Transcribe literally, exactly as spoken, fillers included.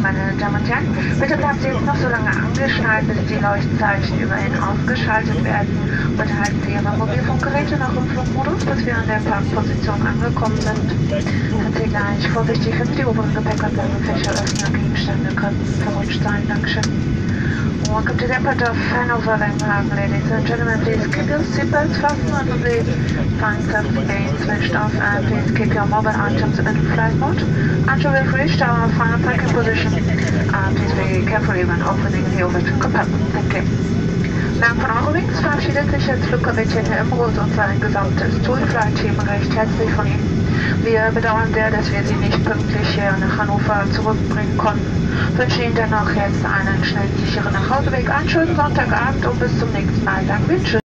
meine Damen und Herren. Bitte bleiben Sie jetzt noch so lange angeschnallt, bis die Leuchtzeichen über Ihnen ausgeschaltet werden. Bitte halten Sie Ihre Mobilfunkgeräte noch im Flugmodus, bis wir an der Parkposition angekommen sind. Sind Sie gleich vorsichtig, wenn Sie die oberen Gepäckablagefächer öffnen. Gegenstände könnten verrutscht sein. Dankeschön. Welcome to the airport of Hanover, Langenhagen, ladies and gentlemen. Please keep your seatbelts fastened until the fine safety gates switched off, and please keep your mobile items in flight mode until we've reached our final parking position. And please be careful when opening the overhead compartment. Thank you. Dank von Eurowings verabschiedet sich als Flugkapitän Herr Imroth und sein gesamtes TUI-Flight-Team recht herzlich von Ihnen. Wir bedauern sehr, dass wir Sie nicht pünktlich hier nach Hannover zurückbringen konnten. Wünsche Ihnen dennoch jetzt einen schnellen, sicheren Nachhauseweg, einen schönen Sonntagabend und bis zum nächsten Mal. Sagen wir tschüss.